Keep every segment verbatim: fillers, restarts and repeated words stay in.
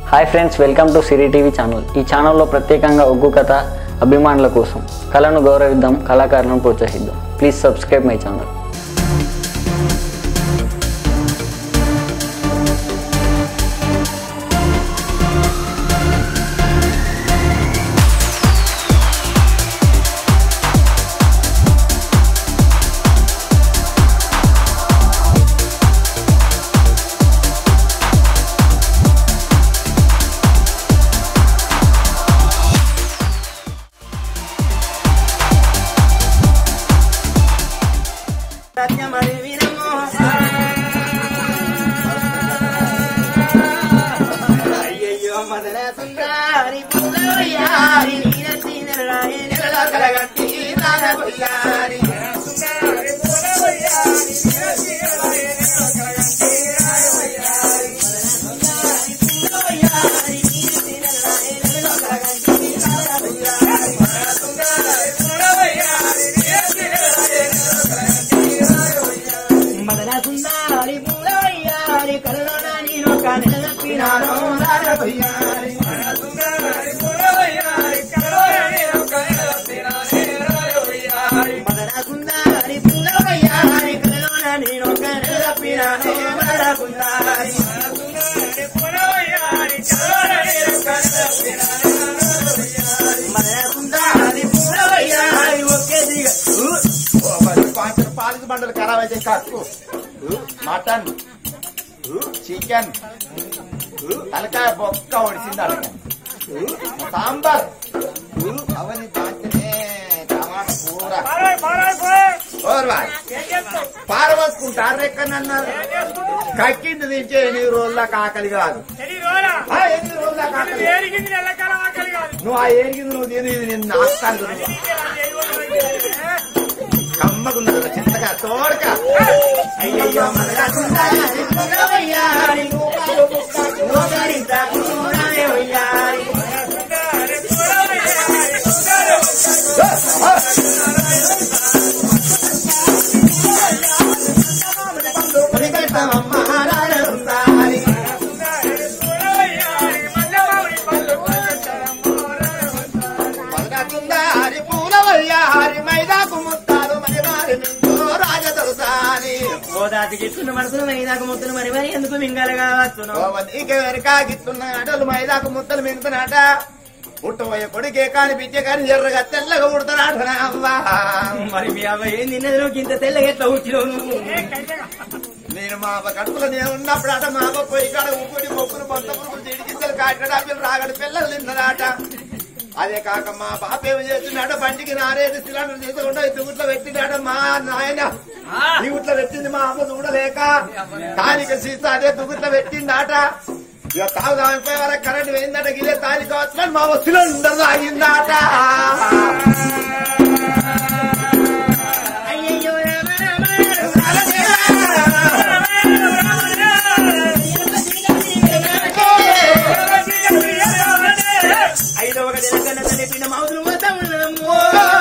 Hi friends, welcome to Siri TV channel. ఈ ఛానల్లో ప్రత్యేకంగా ఒగ్గు కథ అభిమానుల కోసం కళను గౌరవిద్దాం, కళాకారులను ప్రోత్సహిద్దాం. Please subscribe my channel. బండలు ఖరాబ్ అయితే కట్టు మటన్ చికెన్ తలకాయ బొక్క ఒడిసింది అడగ సాంబార్ అవన్నీ దాంట్లోనే టమాటా కూర పారవసుకుంటారు ఎక్కడన్నారు కక్కింది తింటే ఎనిమిది రోజుల ఆకలి కాదు ఎనిమిది రోజుల ఆకలి నువ్వు ఆ ఏరిగింది నువ్వు తిని నిన్ను ఆస్తాను కమ్మకున్నది చింతగా తోడక అయ్యయ్యో గిట్టున్న మనసులు మైదాకు ముద్దలు మరి మరి ఎందుకు మింగాలి కాగిస్తున్న అడలు మైదాకు ముద్దలు మింగుతున్నాట పుట్టబోయే కొడుకే కాని బిడ్డ కాని ఎర్రగా తెల్లగా ఉడతానాట అవ్వా మరి మీ అబ్బాయి ఏం తిన్నది నువ్వు ఇంత తెల్లగా ఎట్లా వచ్చినావు నువ్వు? నేను మా అవ్వ కడుపులో నేను ఉన్నప్పుడు అట మా అవ్వ పోయి కాడ ఉప్పుడి మొక్కులు మొత్త పురుగులు చెడి గింజలు కాటడా పిల్లలు రాగడి పిల్లలు తిన్నారట. అదే కాక మా బాప ఏమి చేస్తున్నాడు బండికి నారేది సిలిండర్ తీసుకుంటా దుగుట్లో పెట్టినాడు మా నాయన దుగుట్లో పెట్టింది మా అమ్మ చూడలేక తాలిక సీసా అదే దుగుట్లో పెట్టిందాట. ఇక తాగు అయిపోయే వరకు కరెంట్ పోయిందట గిలే తాలిక వచ్చిన మా అమ్మ సిలిండర్ తాగిందాట. ఐదో ఒక దినకన్నా తల్లి పిండ మావులు పోతా ఉన్నాము.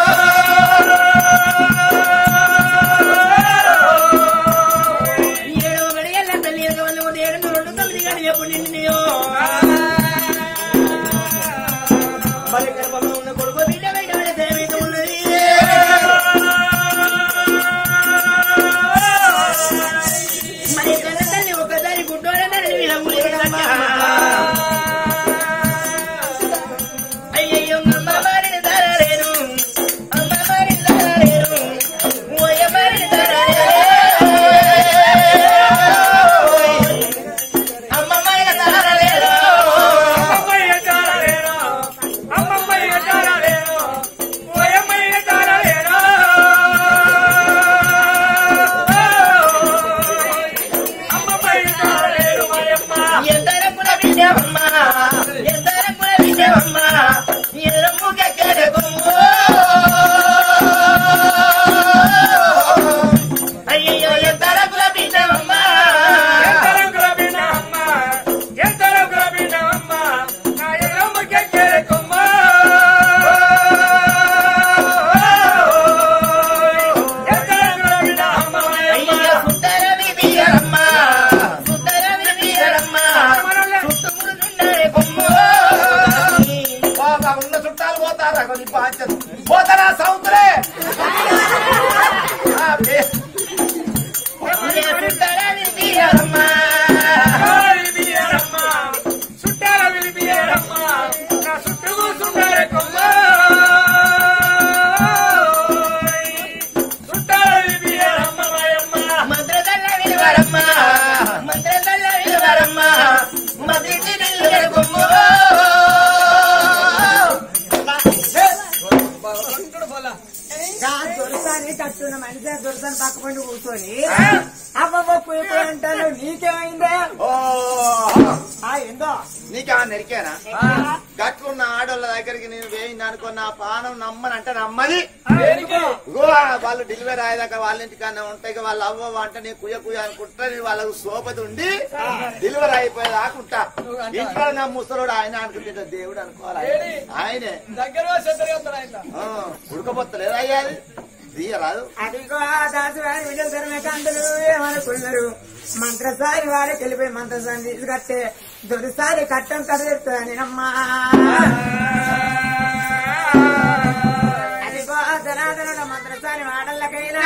ఏడో ఒకటి ఎల్ల తల్లి ఏడు రెండు రెండు తొమ్మిది కానీ ఎప్పుడు నిన్నయో మరి గర్భంలో ఉన్న కొడుకు బిడ్డ బయట పడితే ఉన్నది రగని బాధ్యత పోతనా సౌతులే చుట్టాల విలిపియరమ్మా నా చుట్టూ కూర్చుంటారే కొమ్మ చుట్టాల విలిపియరమ్మ మాయమ్మ మంత్రదల్ల విలువరమ్మ మంత్రదల్ల విలువరమ్మ మదికి నిల్లుగడ కొమ్మ దొరసాని కట్టున్న మనిషి దొరసాని పక్క పండు కూర్చొని అబ్బబ్బ పోయి అంటాను నీకేమైందే ఏందో నీకేమన్నా నెరికేనా గట్లున్న ఆడోళ్ళ దగ్గరికి నేను వేయింది అనుకో నా పానం నమ్మనంటే నమ్మది ఇగో వాళ్ళు డెలివరీ అయ్యేదాకా వాళ్ళ ఇంటికన్నా ఉంటాయి వాళ్ళ అవ్వ అంటే నేను కుయ్య కుయ్య అనుకుంటా నేను వాళ్ళకు సోపతి ఉండి డెలివరీ అయిపోయేదాకుంటా ఇంటికాడ నా ముసలోడు ఆయన అనుకుంటే దేవుడు అనుకోవాలి ఆయనే ఉడకపోతలేదు అయ్యాది తీయరాదు అదిగో దాసు విజయధర్మకాంతలు ఏమనుకున్నారు మంత్రసారి వారికి వెళ్ళిపోయి మంత్రసారి తీసుకట్టే దొరిసారి కట్టం కడగెత్తాను అమ్మా అదిగో ధనాధనుల మంత్రసారి వాడల్లకైనా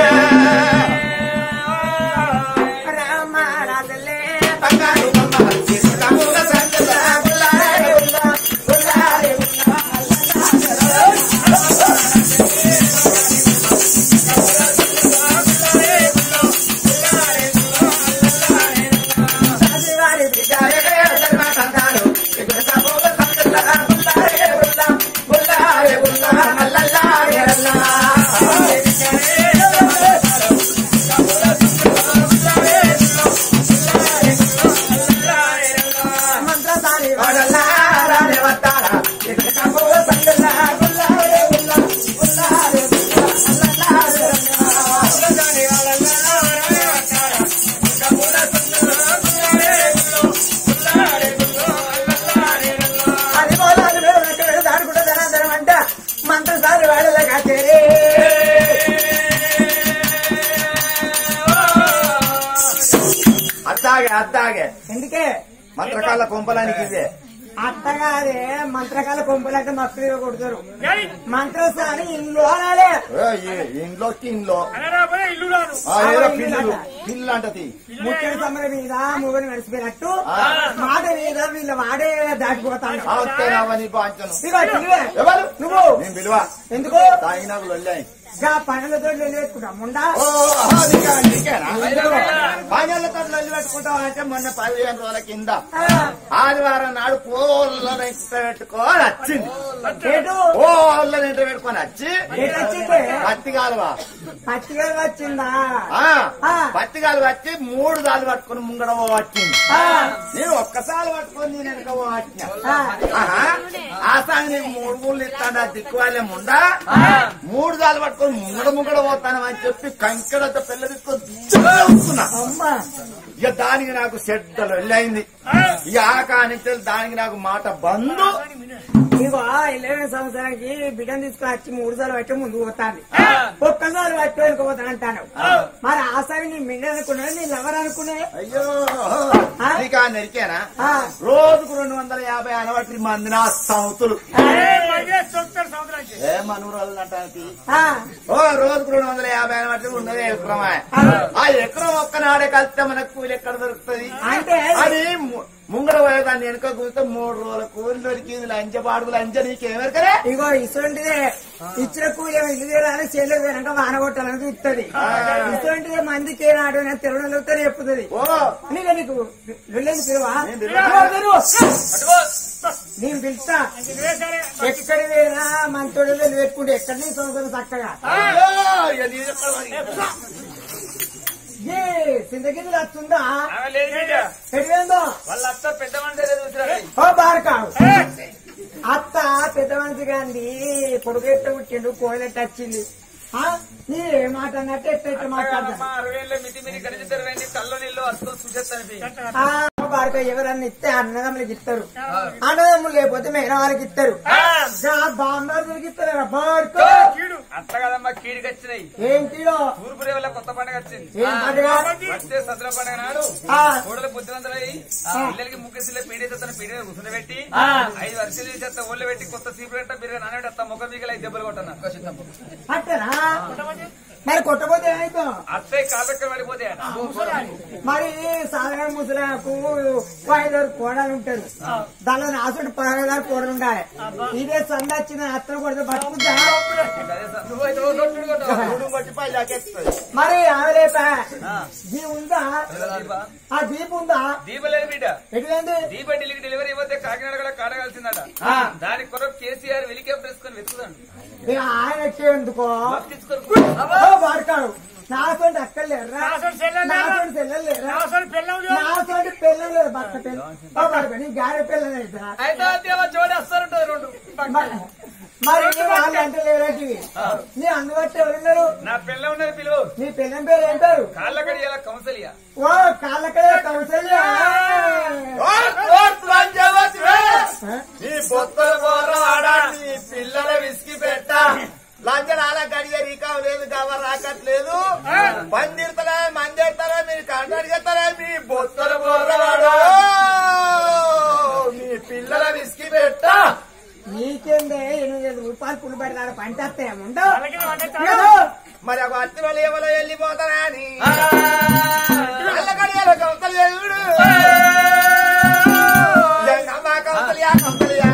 రామ రాజల్లే బంగారు అత్తాగే ఎందుకే మంత్రకాల కొంపలానికి ఇదే అత్తగారే మంత్రకాల కొంపలంటే మస్తుగా కొడతారు మంత్రసారి ఇల్లు అనాలే ఇంట్లోకి ఇంట్లో పిల్లు పిల్లు అంటది ముఖ్య సమర మీద మూగని నడిచిపోయినట్టు మాట మీద వీళ్ళ వాడే దాటిపోతాను ఎవరు నువ్వు నేను విలువ ఎందుకు తాగినాకు వెళ్ళాయి పనులతో పెట్టుకుంటా ముండా పనులతో లొల్లి పెట్టుకుంటాం అంటే మొన్న పదిహేను రోజుల కింద ఆదివారం నాడు పోళ్ళని ఇంట పెట్టుకొని వచ్చింది పోళ్ళని ఇంట పెట్టుకొని వచ్చి పత్తిగాలువా పత్తిగా వచ్చిందా పత్తిగాలు వచ్చి మూడు దాలు పట్టుకుని ముంగడ వచ్చింది నేను ఒక్కసారి పట్టుకొని నేను వెనక వచ్చిన ఆ సాంగ్ నేను మూడు మూడు ఇస్తాను దిక్కు వాళ్ళే ముండా మూడు దాలు పట్టుకొని ముంగడ ముంగడ పోతాను అని చెప్పి కంకెడతో పిల్ల తీసుకొని ఇక దానికి నాకు చెడ్డలు వెళ్ళయింది ఇక ఆ కానించి దానికి నాకు మాట బంధు ఇగో ఇరవై సంవత్సరానికి బిడ్డను తీసుకుని వచ్చి మూడు సార్లు పట్టి ముందుకు పోతాను ఒక్కసారి పట్టి వెళ్ళిపోతాను అంటాను మరి ఆ సారి నీ మిండ అనుకున్నా నీ లవర్ అనుకునే అయ్యో నీకా నెరికేనా రోజుకు రెండు వందల యాభై అనవటి మంది నా సంతులు ఏ మనూరాలు అంటానికి ఓ రోజుకు రెండు వందల యాభై అనవటి ఉన్నది ఎకరమా ఆ ఎకరం ఒక్కనాడే కలిస్తే మనకు కూలి ఎక్కడ దొరుకుతుంది అంటే అది ముంగడ పోయేదాన్ని వెనుక కూర్చో మూడు రోజుల కూలి దొరికింది లంచ పాడుకు లంచ నీకేమెరకరే ఇగో ఇటువంటిదే ఇచ్చిన కూలి ఇల్లు తీరాలి చెల్లెలు వెనక వానగొట్టాలని ఇస్తుంది ఇటువంటిదే మందికి ఏనాడు తిరువనలతో చెప్పుతుంది నీకు నీకు వెళ్ళేది పిలువా నేను పిలుస్తా ఎక్కడి వేనా మంచోడు పెట్టుకుంటే ఎక్కడి నుంచి సంవత్సరం చక్కగా ఏ సిందగిరి వస్తుందా ఎడివేందో వాళ్ళ అత్త పెద్ద మనిషి ఓ బారకావు అత్త పెద్ద మనిషి గాంధీ పొడుగెట్ట పుట్టిండు కోయిలెట్ట వచ్చింది నీ ఏ మాట అన్నట్టు ఎట్ట ఎట్ట మాట్లాడతా అరవై ఏళ్ళ మితి మితి కనిపిస్తారు కల్లో నీళ్ళు వస్తూ చూసేస్తాను బారక ఎవరన్నా ఇస్తే అన్నదమ్ములకి ఇస్తారు, అన్నదమ్ములు లేకపోతే మేన వాళ్ళకి ఇస్తారు, బాంబాకి ఇస్తారు. బారక అట్లా కదమ్మా కీడికి వచ్చినాయి. ఏం కీడో? తూర్పు రేవుల కొత్త పండుగ వచ్చింది. ఏం పండుగ? వచ్చే సద్దుల పండుగ నాడు కోడలు బుద్ధివంతులై పిల్లలకి ముగ్గుసిల్లే పీడిత పీడిన కూర్చుండబెట్టి ఐదు వర్షాలు చేస్తా ఒళ్ళు పెట్టి కొత్త సీపురెట్ట బిర్యానీ నానబెడతా ముఖ బీగలు ఐదు దెబ్బలు కొట్టన్నా. అట్టనా? మరి కొట్టపోతే ఏమైతే అత్తయ్య కాళ్ళక్కడ పడిపోతే మరి సాధారణ ముసలకు ఐదారు కోడలు ఉంటారు, దానిలో నాసుడు పదహారు కోడలు ఉండాలి. ఇదే సంద వచ్చిన అత్తలు కొడితే పట్టుకుంటా. మరి ఆమెలేపా దీ ఉందా? ఆ దీపు ఉందా? దీపలేదు బిడ్డ. ఎట్లండి? దీప ఢిల్లీకి డెలివరీ ఇవ్వతే కాకినాడ కూడా కాడగాల్సిందట. దానికి కొరకు కేసీఆర్ హెలికాప్టర్ వేసుకొని వెతుకుతాడు. ఇక ఆయన ఎందుకో పడతాడు. నాసోటి అక్కడ లేరా? నాసోటి పిల్లలు లేరా? నాసోటి పిల్లలు లేదు. భర్త పిల్లలు నీ గారె పిల్లలు అయితే జోడేస్తారంటారు రెండు. మరి వాళ్ళు అంటే లేరాటి నీ అందుబట్టి ఎవరున్నారు? నా పిల్ల ఉన్నది పిలువు. నీ పిల్లం పేరు ఏంటారు? కాళ్ళకడి కౌన్సిలియా. ఓ కాళ్ళకడే కౌన్సిలియా. పిల్లల విసికి పెట్ట లంచనాల గడియ రీకావు లేదు, గవ రాకట్లేదు. మందిర్తలే మందేస్తారా మీరు కంటాడిస్తారా మీ బొత్తల బోర్రవాడు మీ పిల్లల విసికి పెట్ట. నీకేందే ఎనిమిది వేల రూపాయలు పులు పెడతాడు పంటేస్తాయేముండో. మరి ఒక అత్తిలో లేవలో వెళ్ళిపోతారా అని కడియాల కౌతలు కౌతలియా కౌతలియా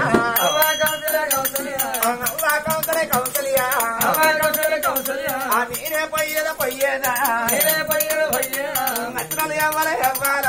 కౌతలియా నేనే పయ్యేదా పయ్యేదా నచ్చలు ఎవ్వర ఎవ్వరా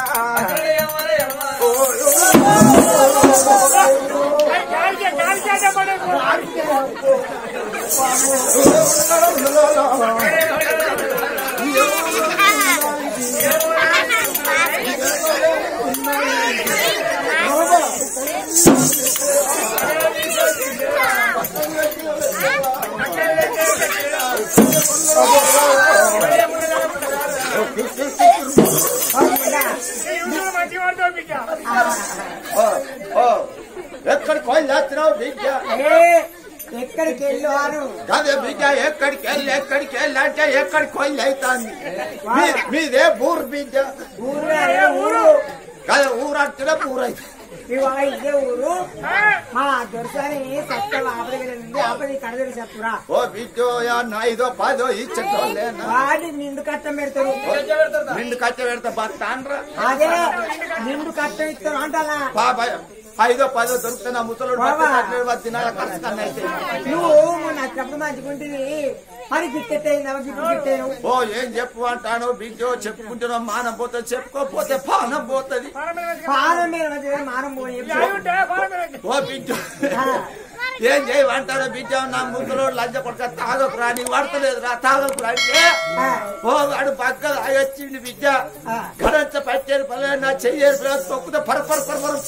ఎక్కడికి వెళ్ళి చేస్తున్నావు బిడ్డ? ఎక్కడికి వెళ్ళారు అదే బిడ్డ ఎక్కడికి వెళ్ళి ఎక్కడికి వెళ్ళి అంటే ఎక్కడికి వెళ్ళి అవుతాంది. మీదే ఊరు బిడ్డ. ఊరు అదే ఊరు అంటే ఊరైతే ఇవాళ ఇదే ఊరు. మా దొరసాని సత్యం ఆపదగలండి ఆపది కడదలు చెప్పురా. ఓ బిడ్డో ఐదో పదో ఇచ్చేటోళ్ళేనా? వాడి నిండు కట్టం పెడతారు. నిండు కట్ట పెడతా భర్త అనరా? అదే నిండు కట్టం ఇస్తారు అంటారా? బాబాయ్ ఐదో పదో దొరుకుతున్నా ముసలు తినాల ఖర్చు కన్నా అయితే నువ్వు మొన్న అప్పుడు మంచిగుంటుంది మరి గిట్టెట్టయిందా గిట్టు గిట్టాను. ఓ ఏం చెప్పు అంటాను బిడ్డో చెప్పుకుంటున్నావు. మానం పోతుంది చెప్పుకోపోతే పానం పోతుంది. పానం మీద మానం పోయి ఓ బిడ్డో ఏం చేయమంటారో బిడ్డ నా ముసలో లంచ కొడుక తాగకు రాని వాడతలేదు రా తాగకు రాంటే ఓ వాడు పక్క వచ్చింది బిడ్డ గడంచ పట్టేరు పల్లె నా చెయ్యేరు తొక్కుతే పర పర పర పర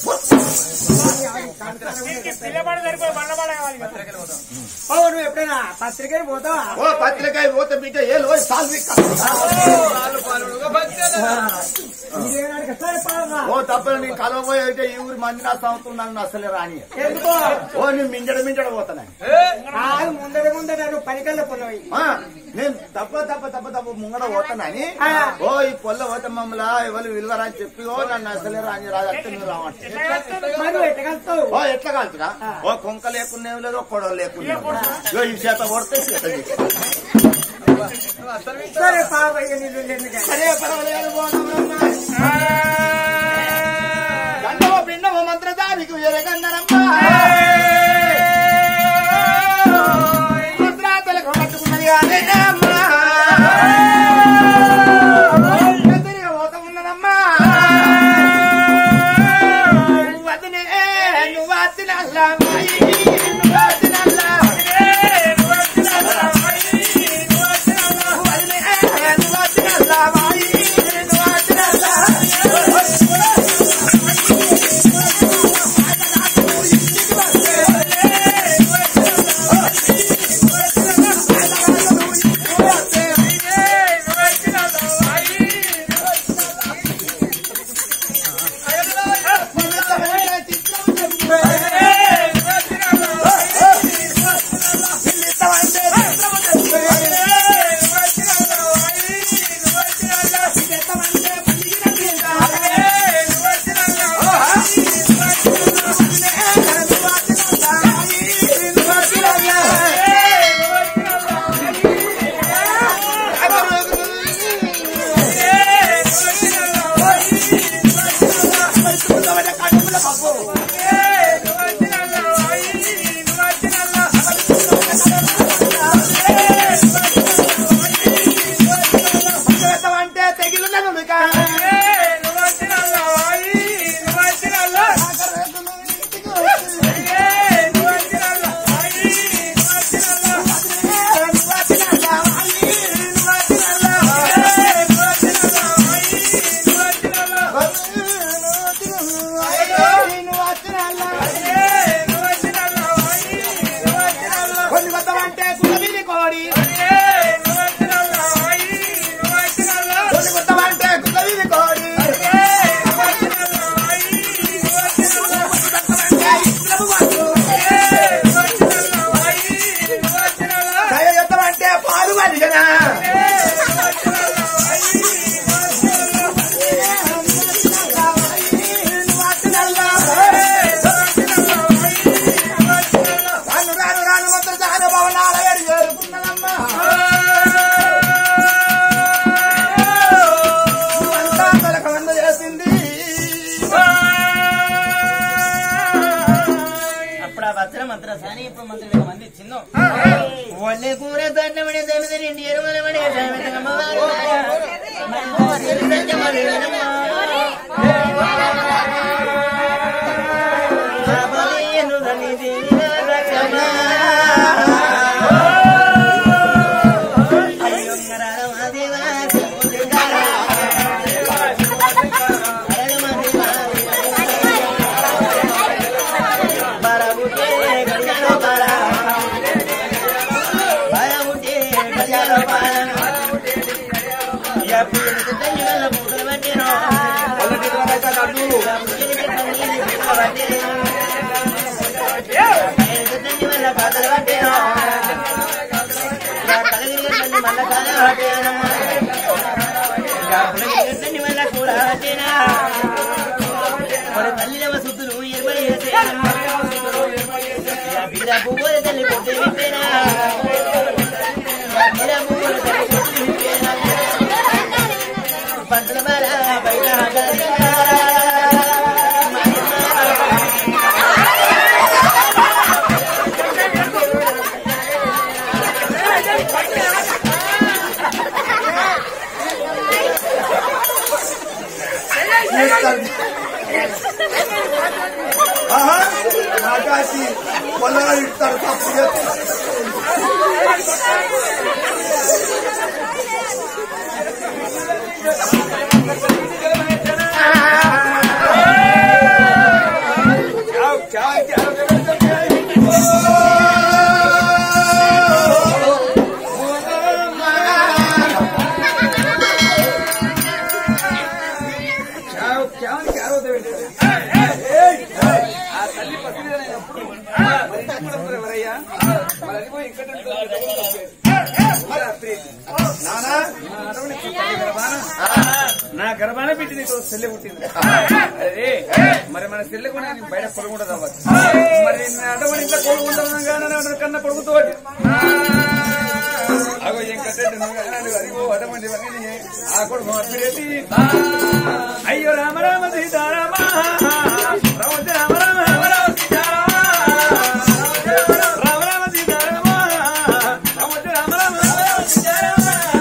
నువ్వు ఎప్పుడైనా పత్రికలు పోతావా? ఓ పత్రికాయ పోతే బిడ్డ ఏ లో సాల్వి ఓ తప్పని నీ కలవబోయే అయితే ఈ ఊరి మంది నా సంవత్సరం నన్ను అసలే రాని ఎందుకో ఓ నేను మింజడ మింజడ పోతాను. ముందర ముందర నువ్వు పనికల్లో పొలవి నేను తప్ప తప్ప తప్ప తప్ప ముంగడ పోతానని ఓ ఈ పొల్ల పోతే మమ్మల్ని ఎవరు విలువరా అని చెప్పి ఓ నన్ను అసలే రాని రాజు నువ్వు రావంటే ఎట్టగలుగుతావు? ఓ ఎట్లా కాల్చురా? ఓ కొంక లేకుండా ఏం లేదు కొడవ లేకుండా ఈ చేత కొడితే సరే పాపయ్య నీళ్ళు ఎందుకు సరే పర్వాలేదు గండవ పిండవ మంత్రదానికి ఎరగన్నరమ్మా మంత్రాతలకు పట్టుకున్నది అదేనమ్మా తిరిగి పోతా ఉన్నదమ్మా వదినే నువ్వు వచ్చినల్లా నువ్వు వచ్చినల్లా అంటే తెగిలినను ఆకాశి పొలగా ఇస్తారు తప్పు నా గర్భాన పెట్టి నీకు సెల్లె పుట్టింది. అదే మరి మన సెల్లె కూడా బయట పొడుగుంట అవ్వచ్చు. మరి అటువంటి ఇంట్లో కొడుకుంటున్నాం కానీ కన్నా పొడుగుతో అగో ఏం కట్టండి అదిగో అటువంటి ఆ కొడుకు పెట్టి అయ్యో రామ రామ సీతారామ రామ రామ రామ రామ సీతారామ రామ రామ సీతారామ రామ రామ రామ రామ సీతారామ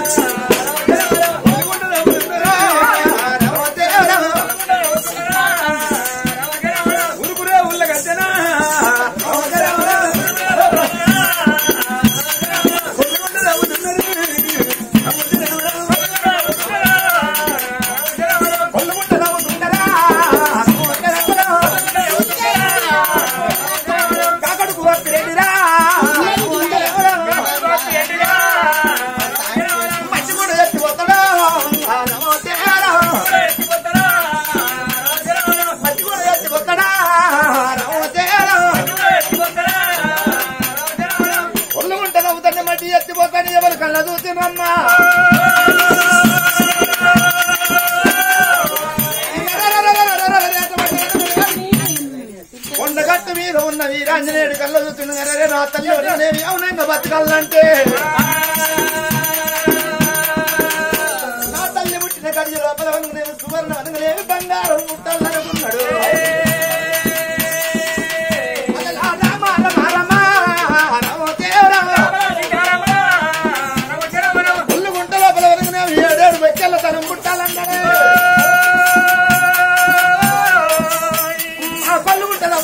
కొండగట్టు మీద ఉన్న వీరాంజనేయుడు కళ్ళ చూస్తున్నారే నా తల్లి నేను అవునంగా బతకాలంటే నా తల్లి పుట్టిన గడియ లోపల నేను సువర్ణ అనగలేని బంగారం ముట్టాలనుకున్నాడు.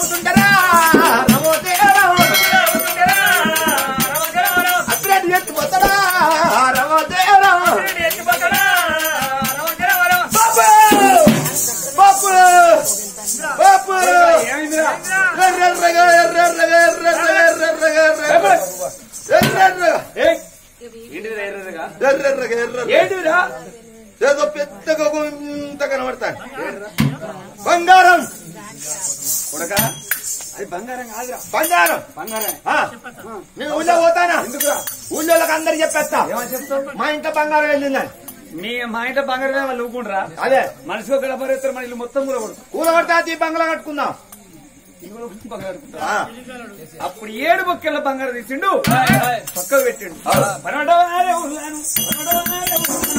నవ్వుతుంటారా అప్పుడేటి ఎత్తిపోతాడా బాపు బాపు ఎర్రెర్రగా ఎర్రెర్రగా ఎర్రెర్రగా ఎర్రెర్రగా ఎర్రెర్రగా ఎర్రెర్రగా ఎర్రెర్రగా ఏంటిరా ఏదో పెద్దగా కొంత కనబడతాను బంగారం కొడక అది బంగారం కాదురా బంగారం బంగారం నేను ఊళ్ళో పోతానా ఎందుకురా ఊళ్ళోకి అందరు చెప్పేస్తా ఏమని చెప్తావు మా ఇంట్లో బంగారం వెళ్ళిందని మీ మా ఇంట్లో బంగారం వాళ్ళు ఊకుండ్రా అదే మనిషికి ఒక డబ్బా ఎత్తారు మన ఇల్లు మొత్తం కూడా కొడుకు కూల కడతా ఈ బంగ్లా కట్టుకుందాం ఆ, అప్పుడు ఏడు బొక్కెళ్ళ బంగారం తీసిండు పక్కకు పెట్టిండు పనవడాలే ఉన్నాను, పనవడాలే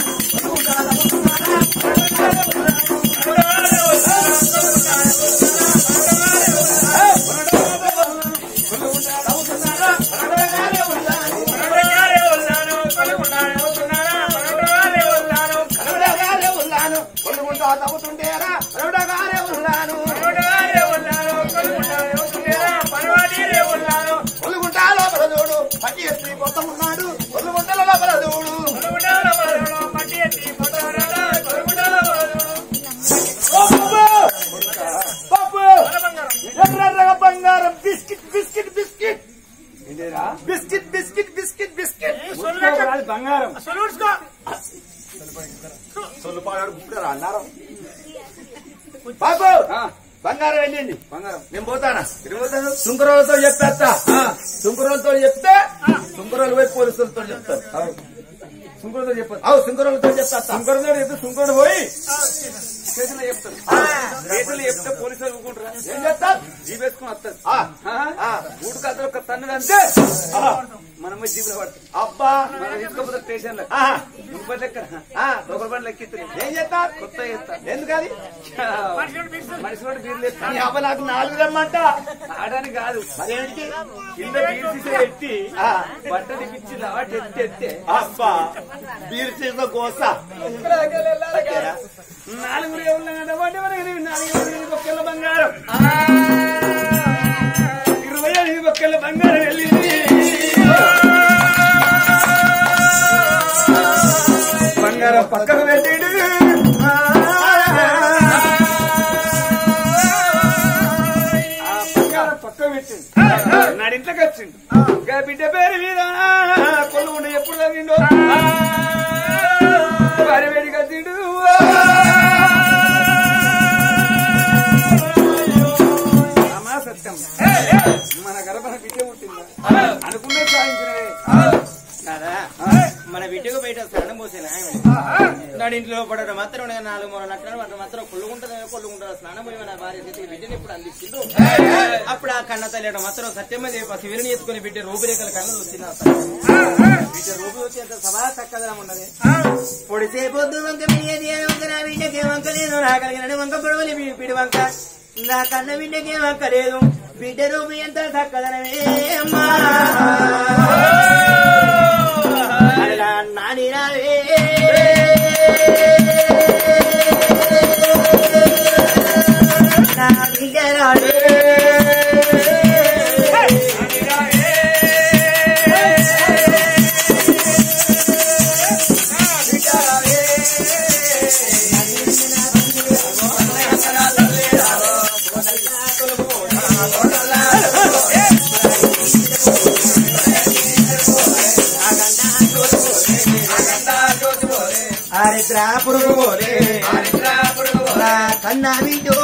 తవ్వుతుంటేరా రౌడగారే ఉన్నాను ఒలుగుంటా లోపల చూడు పట్టి ఎత్తి మొత్తం ఉన్నాడు ఒలుగుంటల లోపల చూడు ఎర్రగా బంగారం biscuit biscuit biscuit biscuit biscuit biscuit biscuit బంగారం అన్నారు బాబు బంగారం వెళ్ళింది బంగారం నేను పోతానా సుంకరోలతో చెప్పేస్తా సుంకరోలతో చెప్తే సుంకరోలు పోయి పోలీసులతో చెప్తారు సుంకరుతో చెప్పదు అవు సుంకరోలతో చెప్తా సుంకరుతో చెప్తే సుంకరుడు పోయి స్టేషన్ లో చెప్తారు స్టేషన్ లో చెప్తే పోలీసులు ఊరుకుంటారా ఏం చెప్తారు జీపేసుకుని వస్తారు ఆ, ఊడు కథలు ఒక తన్నుడు అంతే మనం పోయి జీపులో పడతాం అబ్బా మనం తీసుకోపోతే స్టేషన్ లో ఆహా, ముప్పై లెక్క ఆ, ఒకరి బండ్లు ఎక్కిస్తారు ఏం చెప్తారు కొత్త చేస్తారు ఎందుకది మనిషి కూడా బీర్లు ఎత్తారు నీ అబ్బ నాకు నాలుగు రమ్మంట ఆడడానికి కాదు మరేంటి కింద బీర్ సీసా ఎత్తి ఆ, బట్ట దిప్పించి లాట్ ఎత్తి ఎత్తే అబ్బా బీర్ సీస గోస నాలుగు నాలుగు బొక్కెళ్ళ బంగారం ఇరవై ఐదు బొక్కెళ్ళ బంగారం వెళ్ళింది బంగారం పక్కన పెట్టిండు ఆ బంగారం పక్కన పెట్టిండు నాడు ఇంట్లోకి వచ్చిండు ఇంకా బిడ్డ పేరు మీద కొల్లు ఉండి ఎప్పుడు తగ్గిండో వారి వేడికి వచ్చిండు అమ్మా సత్యం మన గర్భన బిడ్డ పుట్టిందా అనుకునే సాధించినవే మన బిడ్డకు బయట స్నానం పోసేనా నాడు ఇంట్లో పడడం మాత్రం నాలుగు మూడు నట్టు వాటి మాత్రం కొల్లుకుంటుందో కొల్లుకుంటుందో స్నానం పోయి మన భార్య చేతికి బిడ్డని ఇప్పుడు అందించిండు అప్పుడు ఆ కన్న తల్లి మాత్రం సత్యమే శివుని ఎత్తుకుని బిడ్డ రూపురేఖల కన్ను వచ్చిన బిడ్డ రూపు వచ్చి అంత సభా చక్కదనం ఉన్నది పొడిసే పొద్దు వంక బియ్యది వంక నా బిడ్డకే వంక లేదు నా కలిగిన వంక పొడవలి పిడి వంక నా కన్న బిడ్డకే వంక లేదు బిడ్డ రూపు ఎంత చక్కదనమే అమ్మా నాని రావే నా బిడ్డ రావే హరిద్రా పురుగు పోలే కన్నా బిడ్డో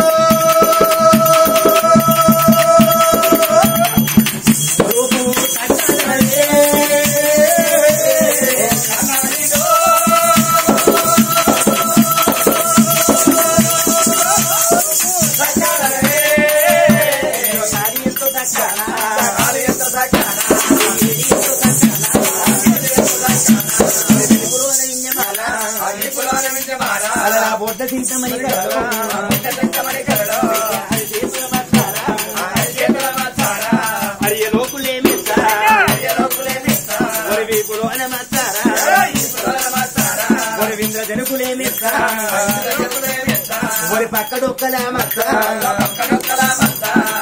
బొడ్డ చింతమని హరియ లోకులేమిస్తారా వీపులు అనమస్తారా వింద్ర జనుకులేమిస్తారా పక్కడొక్కలా మస్తా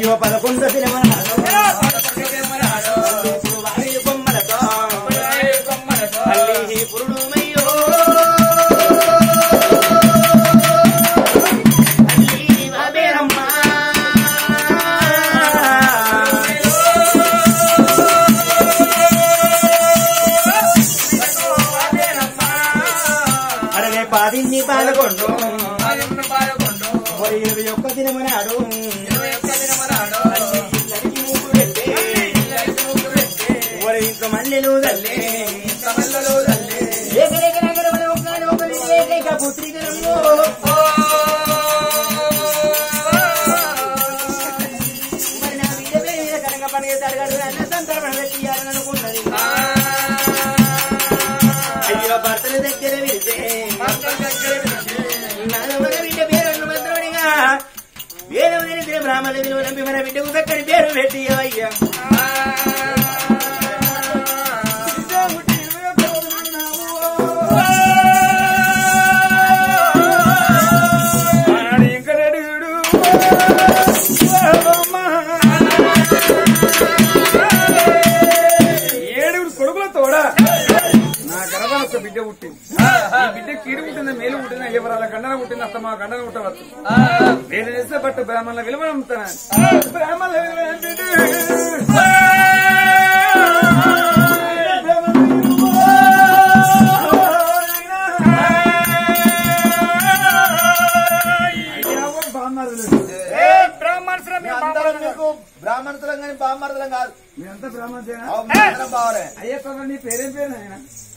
అయ్యో పదకొండు దినమనాడు వారి బొమ్మలతో తల్లి పురుడు మయ్యో తల్లి వాదేరమ్మ అరవై పాదిన్ని పాల్గొండు ఇరవై ఒక్క దినమనాడు ఇంట్లో మల్లెలు తల్లి ఏకైక నగరంలో ఒకరి ఏకైక పుత్రికరంలో మరి నా బిడ్డ మీద కనుక పండుగ తరగడు అన్న సంతర్పణ పెట్టియాలని అనుకున్నది అయ్యో భర్తల దగ్గర వెళ్తే మన బిడ్డ పేరు మంత్రుడిగా వేదం తెలిసిన బ్రాహ్మణ విలువ నంపి మన బిడ్డకు చక్కని పేరు పెట్టి అయ్యా ఏడుగురు కొడుకుల తోడా నా గర్భాన ఒక బిడ్డ పుట్టింది. ఈ బిడ్డ కీడు పుట్టిందా మేలు పుట్టిందా ఎవరాల గండన పుట్టింది అత్త మా గండన పుట్టవచ్చు. నేను చేస్తే బట్టు బ్రాహ్మణుల విలువ నమ్ముతాను. బ్రాహ్మణుల బ్రాహ్మణులం కానీ బామ్మర్దలం కాదు. మీరంతా బ్రాహ్మణులేనా? బావరే అయ్యప్ప నీ పేరేం పేరు ఆయన?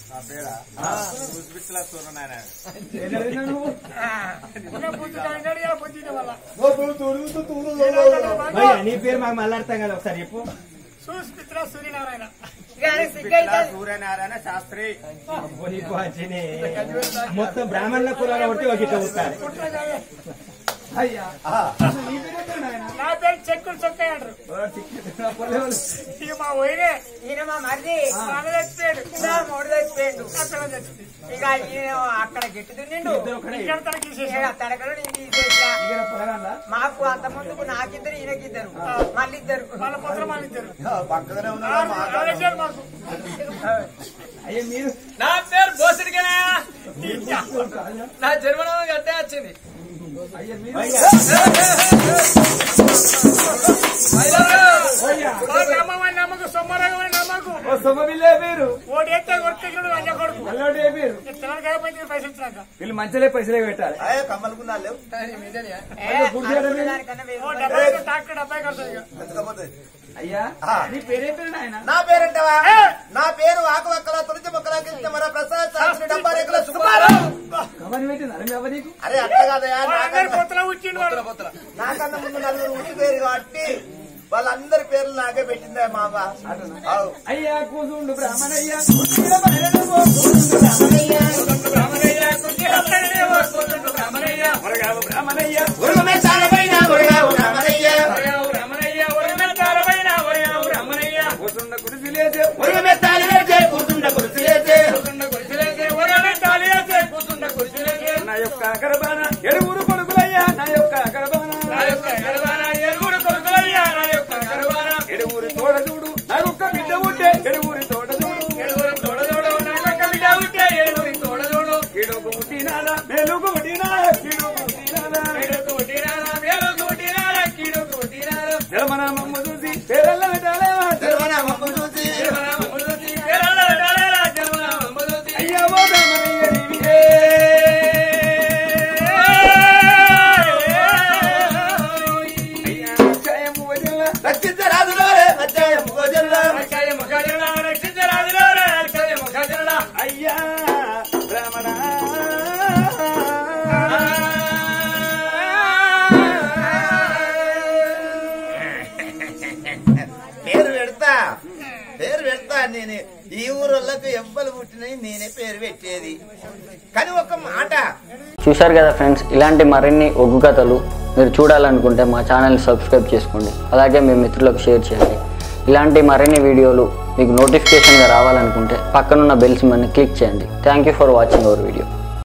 నీ పేరు మాకు మళ్ళీ అర్థం కదా ఒకసారి చెప్పు. సుస్మిత్ర సూర్యనారాయణ సూర్యనారాయణ శాస్త్రి మొత్తం బ్రాహ్మణుల కులాల ఒకటి ఒక ఇట్లా ఉంటారు. అయ్యా నా పేరు చెక్కులు చొక్కాయి అంటారు. ఇక మా పోయినే ఈయన మా మరిది మన చచ్చిపోయాడు, మూడు చచ్చిపోయాడు, అక్కడ చచ్చిపోయాడు. ఇక ఈయన అక్కడ గట్టి దున్నిండు, ఇక్కడ తనకి తనకలు నేను తీసేసా. మాకు అంత ముందుకు నాకిద్దరు ఈయనకిద్దరు మళ్ళీ ఇద్దరు వాళ్ళ పొద్దున మళ్ళీ ఇద్దరు పక్కనే ఉన్నారు మాకు. అయ్యా మీరు నా పేరు బోసుడికేనా? నా జన్మనామం అట్టే వచ్చింది. అయ్యా మీరు నమ్మకు సొమ్మరగమని నమ్మకు సొమ్మవిల్లే పేరు ఓడి ఎత్తే కొడుతున్నాడు అన్న కొడుకు అల్లోడే పేరు. తెలంగాణ పైసలు ఇచ్చినాక వీళ్ళు మంచిలే పైసలే పెట్టాలి. కమ్మలుకున్నా లేవు డాక్టర్ డబ్బాయి కడతాయి. ఎత్తుకపోతే అయ్యా నీ పేరేం పేరు నాయన? నా పేరంటవా? నా పేరు ఆకువక్కల తులసి మొక్కల కృష్ణ మన ప్రసాద్ శాస్త్రి డబ్బా రేకుల సుకుమారం. కవని పెట్టింది ఎవరు నీకు? అరే అట్లా కాదయా, పొత్తుల వచ్చిండు నాకన్నా ముందు నలుగురు ఉట్టి పేరు కాబట్టి వాళ్ళందరి పేర్లు నాకే పెట్టిందా మామ. అయ్యా కూసుండు బ్రాహ్మణయ్య బ్రాహ్మణయ్య కూసుండ కురిసి లేదే నా యొక్క గర్భాన ఎడుగురు కొడుకులయ్యా, నా యొక్క గర్భాన ఎడుగురు కొడుకులయ్యా, నా యొక్క గర్భాన ఎడుగురు తోడజూడు నాకొక్క బిడ్డ ఉంటే ఎడుగురి తోడజూడు ఎడుగురి తోడజూడు నాకొక్క బిడ్డ ఉంటే ఎడుగురి తోడజూడు కీడుకు పుట్టినాడా మేలుకు పుట్టినాడా కీడుకు పుట్టినాడా మేలుకు పుట్టినాడా మేలుకు పుట్టినాడా కీడుకు పుట్టినాడా జన్మనామమ్మ చూసి పేరల్ల పెట్టాలేవా జన్మనామమ్మ చూసి జన్మనామమ్మ చూసి పేరల్ల పెట్టాలేరా జన్మనామమ్మ చూసి అయ్యా ఓ బ్రహ్మణయ్య నీవియే రక్షించరాదులో అధ్యాయం అయ్యా బ్రాహ్మణ పేరు పెడతా పేరు పెడతా నేనే. ఈ ఊరోళ్ళకు ఎవ్వరు పుట్టినవి నేనే పేరు పెట్టేది. కానీ ఒక మాట చూశారు కదా ఫ్రెండ్స్, ఇలాంటి మరిన్ని ఒగ్గు కథలు మీరు చూడాలనుకుంటే మా ఛానల్ని సబ్స్క్రైబ్ చేసుకోండి. అలాగే మీ మిత్రులకు షేర్ చేయండి. ఇలాంటి మరిన్ని వీడియోలు మీకు నోటిఫికేషన్గా రావాలనుకుంటే పక్కనున్న బెల్ సింబల్ని క్లిక్ చేయండి. Thank you for watching our video.